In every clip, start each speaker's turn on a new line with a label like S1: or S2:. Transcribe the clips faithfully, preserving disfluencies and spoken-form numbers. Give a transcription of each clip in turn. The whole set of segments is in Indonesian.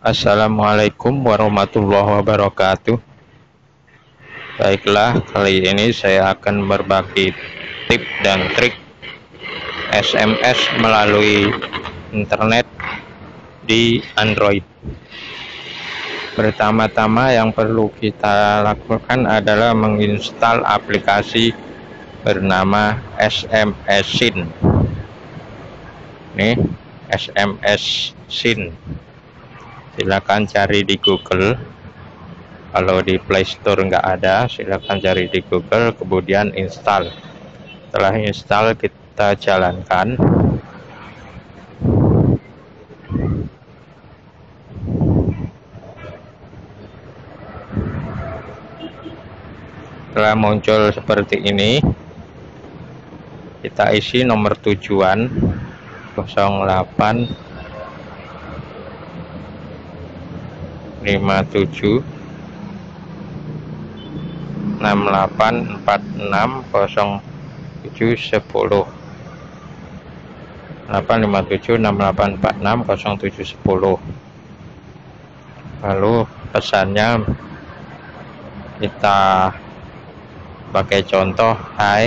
S1: Assalamualaikum warahmatullahi wabarakatuh. Baiklah, kali ini saya akan berbagi tips dan trik S M S melalui internet di Android. Pertama-tama yang perlu kita lakukan adalah menginstal aplikasi bernama S M S Syn. Nih, S M S Syn. Silakan cari di Google. Kalau di Play Store nggak ada, silakan cari di Google, kemudian install. Setelah install, kita jalankan. Setelah muncul seperti ini, kita isi nomor tujuan nol delapan lima tujuh enam delapan empat enam nol tujuh sepuluh delapan lima tujuh enam delapan empat enam nol tujuh sepuluh. Lalu pesannya kita pakai contoh hai.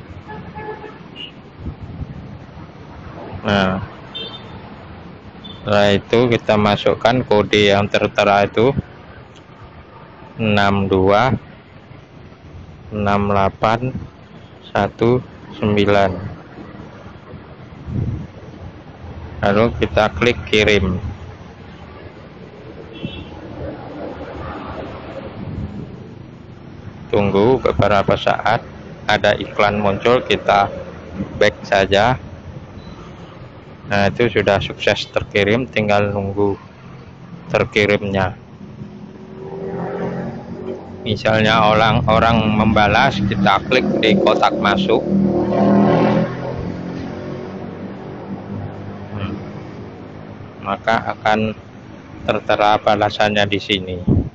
S1: Nah, setelah itu kita masukkan kode yang tertera itu enam dua enam delapan satu sembilan, lalu kita klik kirim. Tunggu beberapa saat, ada iklan muncul, kita back saja. Nah, itu sudah sukses terkirim, tinggal nunggu terkirimnya. Misalnya orang-orang membalas, kita klik di kotak masuk. Hmm. Maka akan tertera balasannya di sini.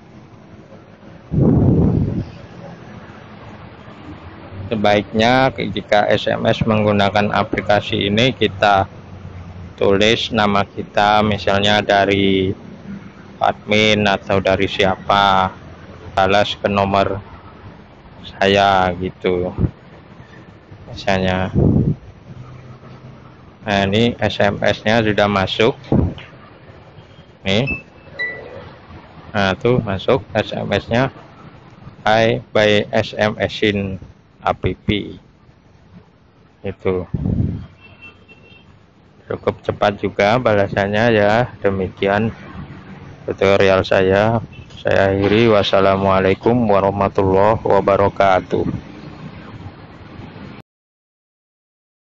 S1: Sebaiknya jika S M S menggunakan aplikasi ini, kita tulis nama kita, misalnya dari admin atau dari siapa, balas ke nomor saya gitu misalnya. Nah, ini S M S-nya sudah masuk nih. Nah, tuh masuk S M S-nya, Hai by S M S Syn app. Itu cukup cepat juga balasannya ya. Demikian tutorial saya. Saya akhiri. Wassalamualaikum warahmatullahi wabarakatuh.